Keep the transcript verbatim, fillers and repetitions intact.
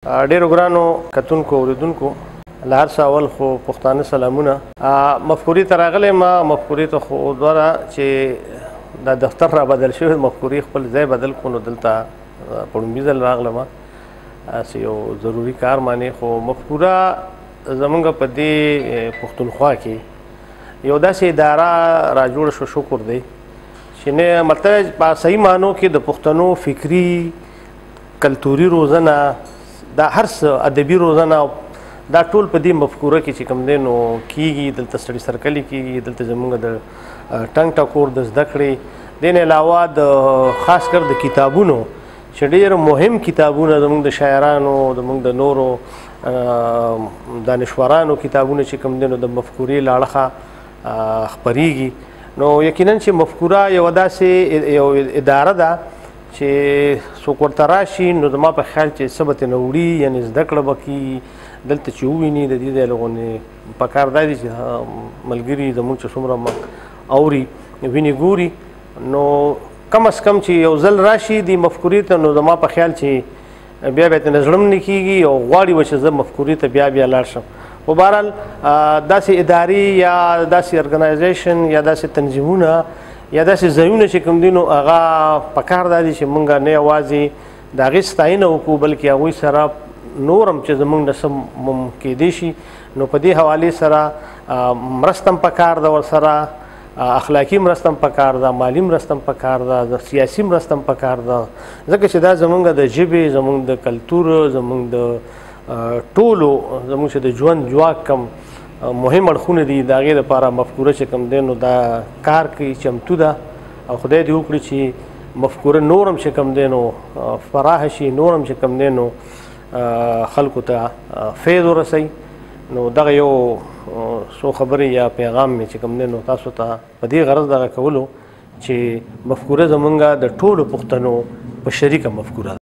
ډېرو ګرانو کتونکو اوریدونکو له هر څه اول خو پښتانه سلامونه. مفکورې ته راغلی ما مفکورې ته خو دواره چې دا دفتر را بدل شوی مفکورې خپل ځای بدل کړو نو دلته په لومړي ځل راغلم هسې یو ضروري کار باندې. خو مفکوره زمونږ په دې پښتونخوا کې یو داسې اداره را جوړه شو، شکر دی چې نه مطلب په صحیح معنو کې د پښتنو فکري کلتوري روزنه دا هر څه ادبي روزنه دا ټول په دې مفکوره کې چې کوم دی نو کېږي. دلته سټډي سرکلې کېږي، دلته زموږ د ټنګ ټکور د زده کړې دې نه علاوه د خاص کر د کتابونو چې ډېر مهم کتابونه زموږ د شاعرانو زموږ د نورو دانشورانو کتابونه چې کوم دی نو د مفکورې له اړخه خپرېږي. نو یقینا چې مفکوره یوه داسې یو اداره ده چې څوک ورته راشي نو زما په خیال چې څه به ترېنه وړي، یعنې زده کړه به کي دلته چې وویني د دې ځای لغونې پکار دا دي چې ملګري زموږ چې څومره اوري ویني ګوري نو کم از کم چې یو ځل راشي دې مفکورې ته نو زما په خیال چې بیا بیا ترېنه زړه نه کېږي او غواړي به چې زه مفکورې ته بیا بیا لاړ شم. خو بهرحال داسې ادارې یا داسې ارګنایزیشن یا داسې تنظیمونه یا داسې ځایونه چې کوم دي نو هغه پکار دا دي چې موږ نه یوازې د هغې ستاینه وکړو بلکې هغوی سره نور هم چې زموږ نه څه مم کیدی شي نو په دې حوالې سره مرسته هم پکار ده، ورسره اخلاقي مرسته هم پکار ده، مالي مرسته هم پکار ده، د سیاسي مرسته هم پکار ده، ځکه چې دا زموږ د ژبې زموږ د کلتور زموږ د ټولو زموږ چې د ژوند جواک کم مهم اړخونه دي د هغې دپاره مفکوره چې کوم دی نو دا کار کوي، چمتو ده او خدای دې وکړي چې مفکوره نور هم چې کوم دی نو پراخه شي، نور هم چې کوم دی نو خلکو ته فیض ورسوي. نو دغه یو څو خبرې یا پیغام مې چې کوم دی نو تاسو ته په دې غرض دغه کولو چې مفکوره زمونږ د ټولو پښتنو په شریکه مفکوره ده.